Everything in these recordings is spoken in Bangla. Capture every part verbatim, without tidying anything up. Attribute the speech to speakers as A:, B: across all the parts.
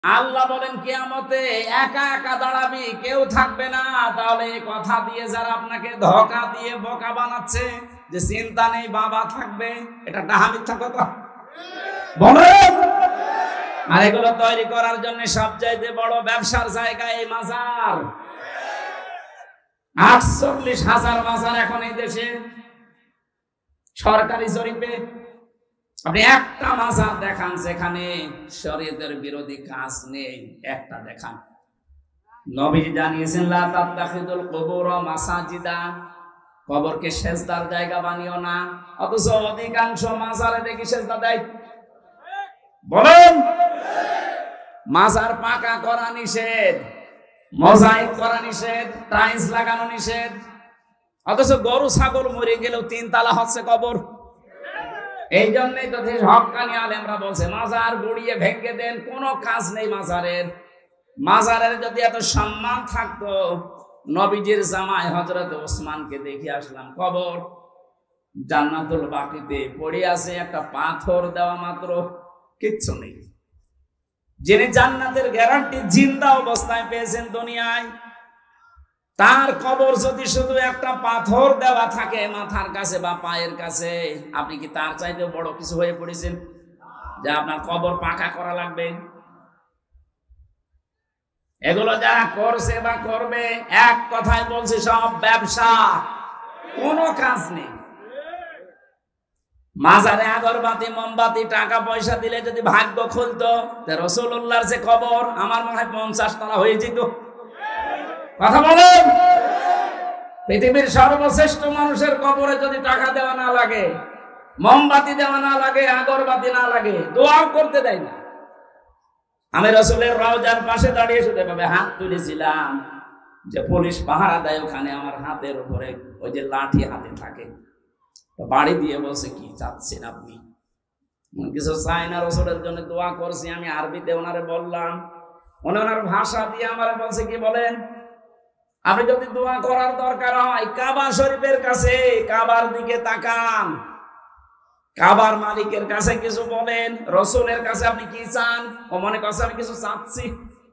A: আল্লাহ বলেন কিয়ামতে একা একা দাঁড়াবি, কেউ থাকবে না। তাহলে কথা দিয়ে যারা আপনাকে ধোঁকা দিয়ে বোকা বানাচ্ছে যে চিন্তা নেই বাবা থাকবে, এটা ডাহা মিথ্যা কথা বলেন। আর এগুলো তৈরি করার জন্য সবচাইতে বড় ব্যবসার জায়গা এই মাজার। আটচল্লিশ হাজার মাজার এখন এই দেশে সরকারি জরিপে। আপনি একটা মাজার দেখান যেখানে শরীয়তের বিরোধী কাজ নেই, একটা দেখান। নবীজি জানিয়েছেন লা তাত্তাখিদুল কুবুর মাসাজিদা, কবরকে সেজদার জায়গা বানিও না। অথচ অধিকাংশ মাজারে দেখি সেজদা দেয়। বলেন, মাজার পাকা করা নিষেধ, মোজাইক করা নিষেধ, টাইলস লাগানো নিষেধ। অথচ গরু ছাগল মরে গেলেও তিন তালা হচ্ছে কবর। এই জন্যই তো হক্কানি আলেমরা বলছে মাজার গুড়িয়ে ভেঙে দেন, কোনো কাজ নেই মাজারের। মাজারের যদি এত সম্মান থাকতো, নবীজির জামাই হযরত ওসমানকে দেখে আসলাম, কবর জান্নাতুল বাকিতে পড়ে আছে, একটা পাথর দেওয়া মাত্র, কিচ্ছু নেই। যিনি জান্নাতের গ্যারান্টি জিন্দা অবস্থায় পেয়েছেন দুনিয়ায়, তার কবর যদি শুধু একটা পাথর দেওয়া থাকে মাথার কাছে বা পায়ের কাছে, আপনি কি তার চাইতে বড় কিছু হয়ে পড়েছেন যে আপনার কবর পাকা করা লাগবে? এগুলো যারা করছে বা করবে, এক কথায় বলছে সব ব্যবসা, কোনো কাজ নেই। মাজারে আগরবাতি মোমবাতি টাকা পয়সা দিলে যদি ভাগ্য খুলতো, রাসূলুল্লাহর যে কবর আমার মনে হয় পঞ্চাশ তলা হয়ে যেত। কথা বলেন, পৃথিবীর সর্বশ্রেষ্ঠ মানুষের কবরে যদি টাকা দেওয়া না লাগে, মোমবাতি দেওয়া না লাগে, আগরবাতি না লাগে, দোয়াও করতে দেয় না। আমি রাসূলের রওজার পাশে দাঁড়িয়ে শুধু এভাবে হাত তুলেছিলাম যে পুলিশ পাহারা দেয় ওখানে, আমার হাতের উপরে ওই যে লাঠি হাতে থাকে, বাড়ি দিয়ে বলছে কি চাচ্ছেন আপনি? কিছু চাই না, রাসূলের জন্য দোয়া করছি। আমি আরবিতে ওনারে বললাম, উনি ওনার ভাষা দিয়ে আমারে বলছে কি বলেন, আপনি যদি দোয়া করার দরকার হয় কাবা শরীফের কাছে, কাবার দিকে তাকান, কাবার মালিকের কাছে কিছু বলেন, রাসূলের কাছে আপনি কি চান? ও মনে করছে আমি কিছু চাচ্ছি।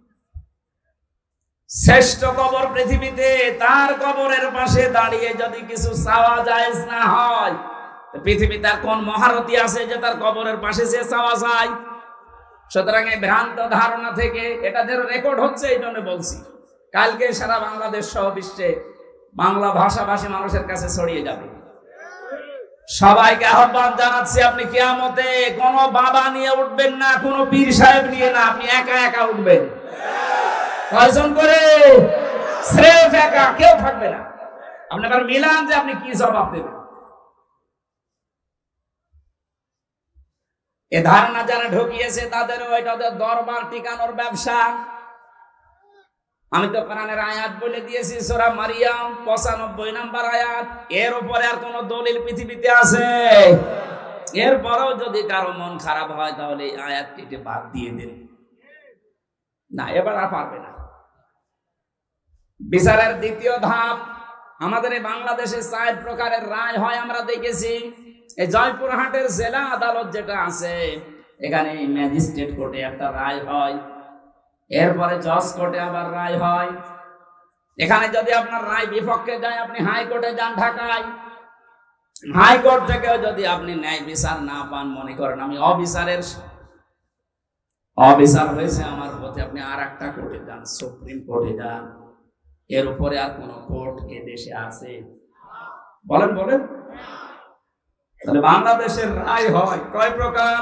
A: শ্রেষ্ঠ কবর পৃথিবীতে, তার কবরের পাশে দাঁড়িয়ে যদি কিছু চাওয়া যায় না হয়, পৃথিবীতে আর কোন মহারথী আছে যে তার কবরের পাশে যে চাওয়া যায়? সুতরাং এই ভ্রান্ত ধারণা থেকে, এটা যেন রেকর্ড হচ্ছে এই জন্য বলছি, কালকে সারা বাংলাদেশ সহ বিশ্বে বাংলা ভাষাভাষী মানুষের কাছে ছড়িয়ে যাবে। সবাইকে আহ্বান জানাচ্ছি, আপনি কিয়ামতে কোনো বাবা নিয়ে উঠবেন না, কোনো পীর সাহেব নিয়ে না, আপনি একা একা উঠবেন। কয়জন করে? স্রেফ একা, কেউ থাকবে না। আপনি আবার মিলান যে আপনি কি জবাব দেবেন। এ ধারণা যারা ঢুকিয়েছে তাদের ওইটা দরবার টিকানোর ব্যবসা। আমি তো কোরআনের আয়াত বলে দিয়েছি, সূরা মারিয়াম পঁচানব্বই নাম্বার আয়াত। এর উপরে আর কোন দলিল পৃথিবীতে আছে? এরপরেও যদি কারো মন খারাপ হয় তাহলে এই আয়াত কেটে বাদ দিয়ে দেন। না, এবার আর পারবে না। বিচারের দ্বিতীয় ধাপ, আমাদের এই বাংলাদেশে চার প্রকারের রায় হয় আমরা দেখেছি। এই জয়পুরহাটের জেলা আদালত যেটা আছে, এখানে ম্যাজিস্ট্রেট কোর্টে একটা রায় হয়, এরপরে জজ কোর্টে আবার রায় হয়। এখানে যদি আপনার রায় বিপক্ষে যায়, আপনি হাইকোর্টে যান ঢাকায়। হাইকোর্ট থেকেও যদি আপনি ন্যায় বিচার না পান, মনে করেন আমি অবিচারের অবিচার হয়েছে আমার প্রতি, আপনি আর একটা কোর্টে যান, সুপ্রিম কোর্টে যান। এর উপরে আর কোন কোর্ট এ দেশে আছে? বলেন বলেন। তাহলে বাংলাদেশের রায় হয় কয় প্রকার?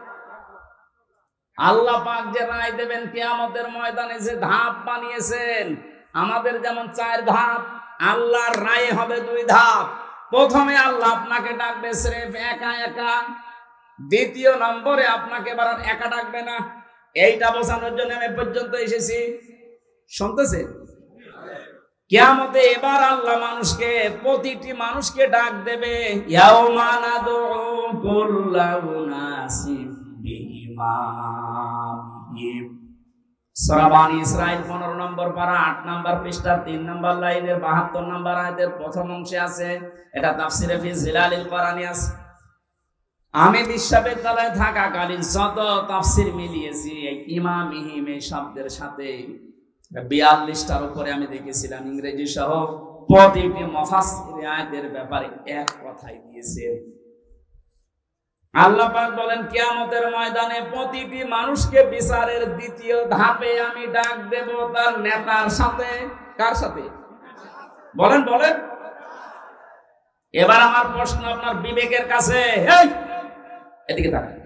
A: আল্লাহ পাক যে রায় দেবেন কিয়ামতের ময়দানে, যে ধাপ বানিয়েছেন, আমাদের যেমন চার ধাপ, আল্লাহর রায় হবে দুই ধাপ। প্রথমে আল্লাহ আপনাকে ডাকবে স্রেফ একা একা, দ্বিতীয় নম্বরে আপনাকে এবার একা ডাকবে না। এইটা বোঝানোর জন্য আমি পর্যন্ত এসেছি, শুনতেছেন? কিয়ামতে এবার আল্লাহ মানুষকে, প্রতিটি মানুষকে ডাক দেবে, ইয়াউমা নাদউ কুল্লা উনাসিম বিইমামিহিম। সূরা বানী ইসরাঈল পনেরো নম্বর পারা আট নম্বর পৃষ্ঠার তিন নম্বর লাইনের বাহাত্তর নম্বর আয়াতের প্রথম অংশে আছে। এটা তাফসিরে ফি জিলালিল কোরআনে আছে। আমি বিশ্ববিদ্যালয়ে থাকাকালীন শত তাফসির মিলিয়েছি এই ইমামিহিম এই শব্দের সাথে বিয়াল্লিশটার উপরে আমি দেখেছিলাম ইংরেজি সহ প্রতিটি মুফাসসির আয়াতের ব্যাপারে এক কথাই দিয়েছে। আল্লাহ পাক বলেন কিয়ামতের ময়দানে প্রতিটি মানুষকে বিচারের দ্বিতীয় ধাপে আমি ডাক দেব তার নেতার সাথে। কার সাথে বলেন বলেন। এবার আমার প্রশ্ন আপনার বিবেকের কাছে, এই এদিকে তাকান।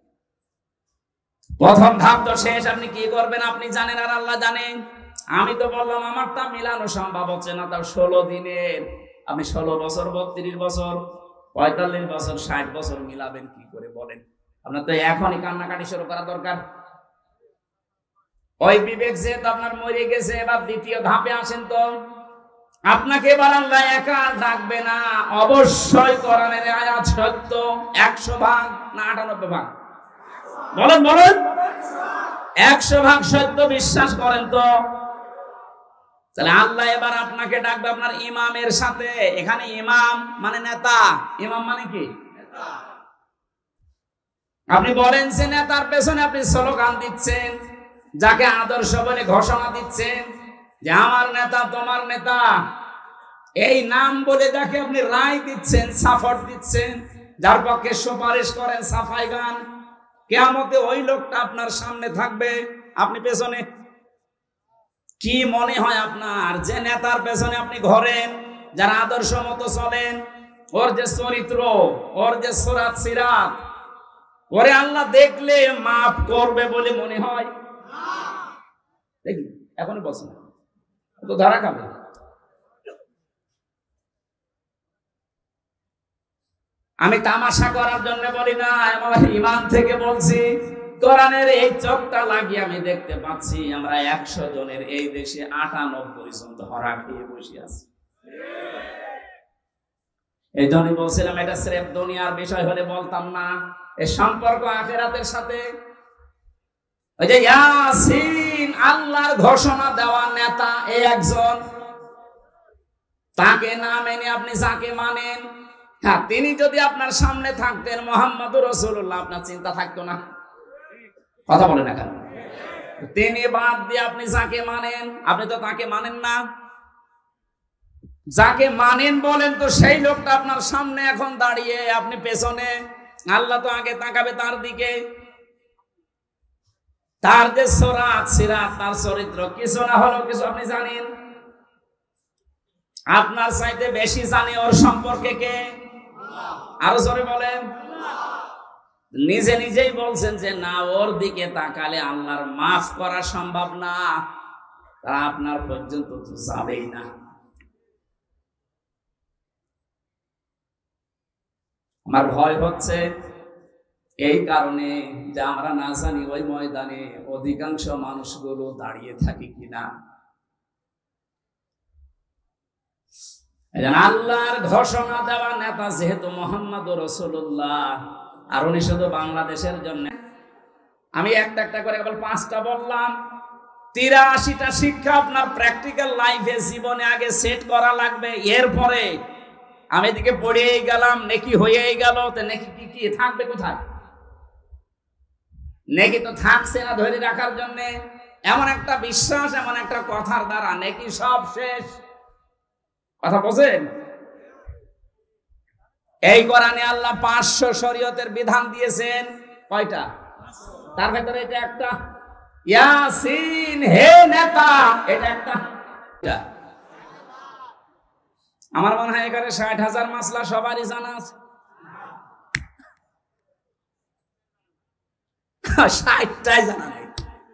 A: প্রথম ধাপ তো শেষ, আপনি কি করবেন আপনি জানেন আর আল্লাহ জানেন। আমি তো বললাম আমারটা মিলানো সম্ভব হচ্ছে না, তাও ষোলো দিনের। আপনি ষোলো বছর বত্রিশ বছর পঁয়তাল্লিশ বছর ষাট বছর মিলাবেন কি করে বলেন? আপনার তো এখনই কান্নাকাটি শুরু করা দরকার। ওই বিবেক যেহেতু আপনার মরে গেছে, এবার দ্বিতীয় ধাপে আসেন তো। আপনাকে এবার আল্লাহ একা ডাকবে না, অবশ্যই কোরআনের আয়াত সত্য একশো ভাগ না আটানব্বই ভাগ বলেন বলেন। একশো ভাগ সত্য বিশ্বাস করেন তো? তাহলে আল্লাহ এবার আপনাকে ডাকবে আপনার ইমামের সাথে। এখানে ইমাম মানে নেতা, ইমাম মানে কি? আপনি বলেন যে নেতার পেছনে আপনি স্লোগান দিচ্ছেন, যাকে আদর্শ বলে ঘোষণা দিচ্ছেন যে আমার নেতা তোমার নেতা, এই নাম বলে যাকে আপনি রায় দিচ্ছেন, সাপোর্ট দিচ্ছেন, যার পক্ষে সুপারিশ করেন, সাফাই গান, কিয়ামতে ওই লোকটা আপনার সামনে থাকবে, আপনি পেছনে। কি মনে হয় আপনার যে নেতার পেছনে আপনি ঘোরেন, যারা আদর্শ মতো চলেন, ওর যে চরিত্র, ওর যে সুরাত সিরাত, ওরে আল্লাহ দেখলে মাফ করবে বলে মনে হয়? দেখি এখনই বলছেন তো ধরা খাবে। আমি তামাশা করার জন্য বলি না, আমার ইমান থেকে বলছি। কোরআনের এই চোখটা লাগিয়ে আমি দেখতে পাচ্ছি আমরা একশো জনের এই দেশে আটানব্বই জন ধরা খেয়ে বসে আছি। এই জন্যই বলছিলাম এটা স্রেফ দুনিয়ার বিষয় হলে বলতাম না, এর সম্পর্ক আখিরাতের সাথে। ওই যে ইয়াসিন, আল্লাহর ঘোষণা দেওয়া নেতা এই একজন, তাকে না মেনে আপনি যাকে মানেন, হ্যাঁ তিনি যদি আপনার সামনে থাকতেন মুহাম্মদুর রাসূলুল্লাহ, আপনার চিন্তা থাকতো না? কথা বলে না কেন? তিনি বাদ দিয়ে আপনি যাকে মানেন, আপনি তো তাকে মানেন না। যাকে মানেন বলেন তো সেই লোকটা আপনার সামনে এখন দাঁড়িয়ে, আপনি পেছনে। আল্লাহ তো আগে তাকাবে তার দিকে। তার যে সুরাত সিরাত, তার চরিত্র কিছু না হলেও কিছু আপনি জানেন। আপনার চাইতে বেশি জানে ওর সম্পর্কে কে? আরো জোরে বলেন। নিজে নিজেই বলছেন যে না, ওর দিকে তাকালে আল্লাহর মাফ করা সম্ভব না, তা আপনার পর্যন্ত তো যাবেই না। আমার ভয় হচ্ছে এই কারণে যে আমরা না জানি ওই ময়দানে অধিকাংশ মানুষগুলো দাঁড়িয়ে থাকি কিনা। আল্লাহর ঘোষণা দেওয়া নেতা যেহেতু মুহাম্মদুর রাসূলুল্লাহ, আর উনি শুধু বাংলাদেশের জন্য। আমি একটা একটা করে কেবল পাঁচটা বললাম। তিরাশিটা শিক্ষা আপনার প্র্যাকটিক্যাল লাইফে জীবনে আগে সেট করা লাগবে। এরপরে আমি এদিকে পড়েই গেলাম, নেকি হয়েই গেল, তো নেকি কি কি থাকবে কোথায়? নেকি তো থাকছে না ধরে রাখার জন্য। এমন একটা বিশ্বাস, এমন একটা কথার দ্বারা নেকি সব শেষ। কথা বোঝেন? এই কোরআনে আল্লাহ পাঁচশো শরীয়তের বিধান দিয়েছেন। কয়টা? তার ভেতরে এটা একটা। ইয়াসিন হে নেতা, এটা একটা। আমার মনে হয় এখানে ষাট হাজার মাসলা সবারই জানা আছে। ষাটটাই জানা নেই।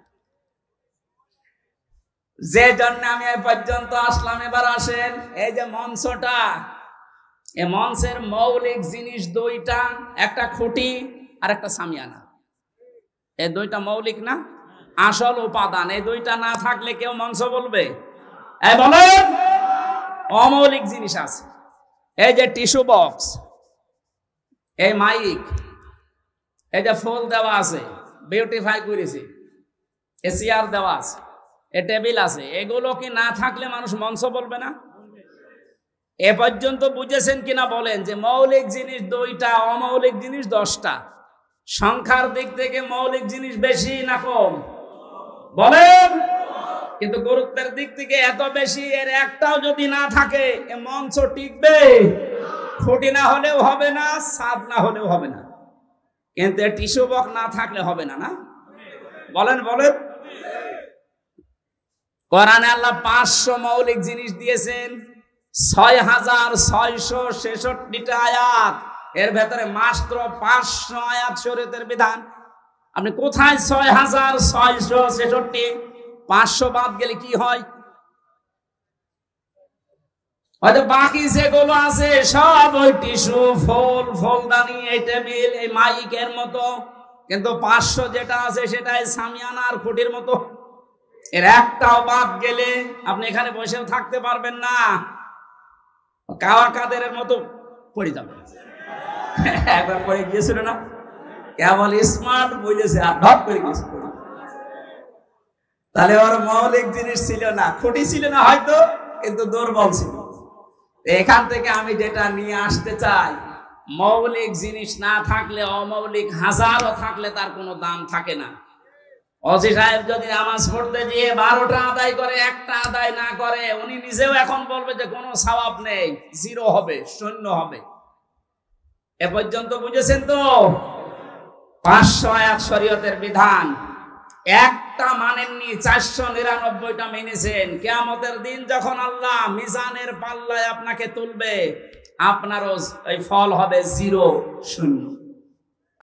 A: যে জন্য আমি এই পর্যন্ত আসলাম। এবার আসেন, এই যে মঞ্চটা, এই মঞ্চের মৌলিক জিনিস দুইটা, একটা খুঁটি আর একটা সামিয়ানা। এই দুইটা মৌলিক না, আসল উপাদান। এই দুইটা না থাকলে কেউ মঞ্চ বলবে? এই বলেন, অমৌলিক জিনিস আছে। এই যে টিস্যু বক্স, এই মাইক, এই যে ফুল দেওয়া আছে, বিউটিফাই করেছি, এ চেয়ার দেওয়া আছে, এ টেবিল আছে, এগুলো কি না থাকলে মানুষ মঞ্চ বলবে না? এ পর্যন্ত বুঝেছেন কিনা বলেন যে মৌলিক জিনিস দুইটা, অমৌলিক জিনিস দশটা। সংখ্যার দিক থেকে মৌলিক জিনিস বেশি না কম বলেন? কিন্তু গুরুত্বের দিক থেকে এত বেশি, এর একটাও যদি না থাকে এ মঞ্চ টিকবে? খুঁটি না হলেও হবে না, ছাদ না হলেও হবে না, কিন্তু টিস্যু বক্স না থাকলে হবে না। না বলেন বলেন? কোরআনে আল্লাহ পাঁচশো মৌলিক জিনিস দিয়েছেন, ছয় হাজার ছয়শো ছেষট্টিটা আয়াত, এর ভেতরে মাত্র পাঁচশো আয়াত শরীয়তের বিধান। আপনি কোথায় ছয় হাজার ছয়শো ছেষট্টি? পাঁচশো বাদ গেলে কি হয়? হয়তো বাকি যেগুলো আছে সব ওই টিস্যু, ফুল, ফুলদানি, এই টেবিল, এই মাইকের মতো, কিন্তু পাঁচশো যেটা আছে সেটাই সামিয়ানার খুঁটির মতো। এর একটাও বাদ গেলে আপনি এখানে বসেও থাকতে পারবেন না, কাওয়া কাদেরের মতো পড়ে যাবে। একবার পড়ে গিয়েছিল না, কেবল স্মার্ট বুঝেছে আর ঢপ করে গিয়েছে। তাহলে ওর মৌলিক জিনিস ছিল না, খুঁটি ছিল না হয়তো, কিন্তু দুর্বল ছিল। এখান থেকে আমি যেটা নিয়ে আসতে চাই, মৌলিক জিনিস না থাকলে অমৌলিক হাজারও থাকলে তার কোনো দাম থাকে না। ওসি সাহেব যদি নামাজ পড়তে গিয়ে বারোটা আদায় করে, একটা আদায় না করে, উনি নিজেও এখন বলবে যে কোনো সওয়াব নেই, জিরো হবে, শূন্য হবে। এ পর্যন্ত বুঝেছেন তো? পাঁচশো আয়াত শরীয়তের বিধান, একটা মানেননি, চারশো নিরানব্বইটা মেনেছেন। কিয়ামতের দিন যখন আল্লাহ মিজানের পাল্লায় আপনাকে তুলবে, আপনারও এই ফল হবে জিরো, শূন্য।